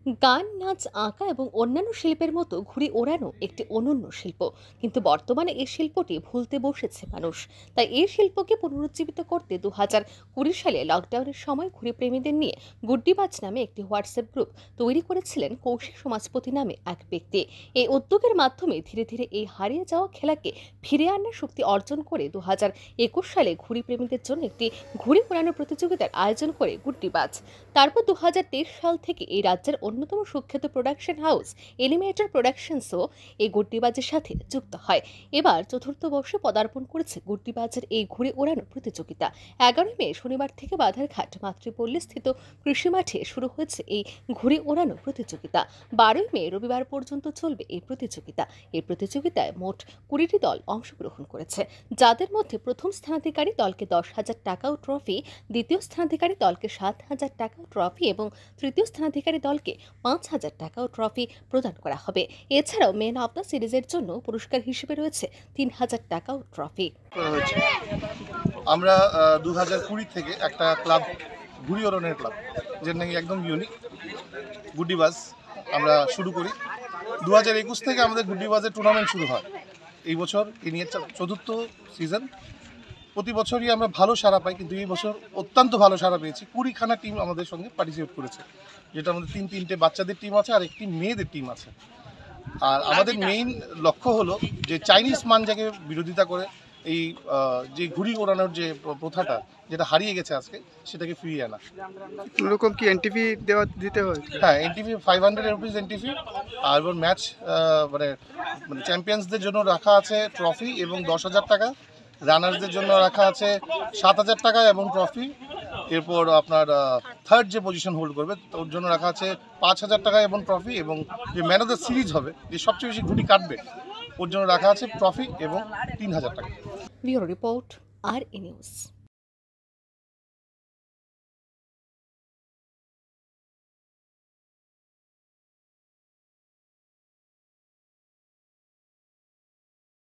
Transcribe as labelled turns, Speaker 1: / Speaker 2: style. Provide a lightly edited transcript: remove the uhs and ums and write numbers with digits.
Speaker 1: গান, নাচ, আঁকা এবং অন্যান্য শিল্পের মতো ঘুড়ি ওড়ানো একটি অনন্য শিল্প। কিন্তু বর্তমানে এই শিল্পটি ভুলতে বসেছে মানুষ। তাই এই শিল্পকে পুনরুজ্জীবিত করতে 2020 সালে লকডাউনের সময় ঘুড়ি প্রেমীদের নিয়ে গুড্ডিবাজ নামে একটি হোয়াটসঅ্যাপ গ্রুপ তৈরি করেছিলেন কৌশিক সমাজপতি নামে এক ব্যক্তি। এই উদ্যোগের মাধ্যমে ধীরে ধীরে এই হারিয়ে যাওয়া খেলাকে ফিরে আনার শক্তি অর্জন করে 2021 সালে ঘুড়ি প্রেমীদের জন্য একটি ঘুড়ি ওড়ানো প্রতিযোগিতার আয়োজন করে গুড্ডিবাজ। তারপর 2023 সাল থেকে এই রাজ্যের অন্যতম সুখ্যাত প্রোডাকশন হাউস এলিমিনেটর প্রোডাকশনসও এই গুড্ডিবাজের সাথে যুক্ত হয়। এবার চতুর্থ বর্ষে পদার্পণ করেছে গুড্ডিবাজের এই ঘুড়ি ওড়ানো প্রতিযোগিতা। 11 মে শনিবার থেকে বাধারঘাট মাতৃপল্লী স্থিত কৃষি মাঠে শুরু হয়েছে এই ঘুড়ি ওড়ানো প্রতিযোগিতা। 12 মে রবিবার পর্যন্ত চলবে এই প্রতিযোগিতা। এই প্রতিযোগিতায় মোট 20টি দল অংশগ্রহণ করেছে, যাদের মধ্যে প্রথম স্থানাধিকারী দলকে 10,000 টাকা ও ট্রফি, দ্বিতীয় স্থানাধিকারী দলকে 7,000 টাকা ও ট্রফি এবং তৃতীয় স্থানাধিকারী দলকে 5,000 টাকা ও ট্রফি প্রদান করা হবে। এছাড়াও মেন অফ দ্য সিরিজের জন্য পুরস্কার হিসেবে রয়েছে 3,000 টাকা ও ট্রফি।
Speaker 2: আমরা 2020 থেকে একটা ক্লাব, ঘুড়ি ওড়ানোর ক্লাব, যেটা নাকি একদম ইউনিক, গুড্ডিবাজ আমরা শুরু করি। 2021 থেকে আমাদের গুড্ডিবাজের টুর্নামেন্ট শুরু হয়। এই বছর এ নিয়ে চতুর্থ সিজন। প্রতি বছরই আমরা ভালো সাড়া পাই, কিন্তু এই বছর অত্যন্ত ভালো সাড়া পেয়েছি। 20খানা টিম আমাদের সঙ্গে পার্টিসিপেট করেছে, যেটা আমাদের তিনটে বাচ্চাদের টিম আছে আর একটি মেয়েদের টিম আছে। আর আমাদের মেইন লক্ষ্য হলো যে চাইনিজ মানজাকে বিরোধিতা করে এই যে ঘুড়ি ওড়ানোর যে প্রথাটা, যেটা হারিয়ে গেছে আজকে, সেটাকে ফিরিয়ে আনা।
Speaker 3: কোনোরকম কি এনটিভি দিতে হয়?
Speaker 2: হ্যাঁ, এনটিভি 500 রুপিস এনটিভি। আর এবার ম্যাচ মানে চ্যাম্পিয়ন্সদের জন্য রাখা আছে ট্রফি এবং 10,000 টাকা। রানার্সদের জন্য রাখা আছে 7,000 টাকা এবং ট্রফি। এরপর আপনার থার্ড যে পজিশন হোল্ড করবে ওর জন্য রাখা আছে 5,000 টাকা এবং ট্রফি, এবং যে ম্যান অফ দ্য সিরিজ হবে, যে সবচেয়ে বেশি ঘুড়ি কাটবে, ওর জন্য রাখা আছে ট্রফি এবং 3,000 টাকা।
Speaker 1: ব্যুরো রিপোর্ট, আর নিউজ।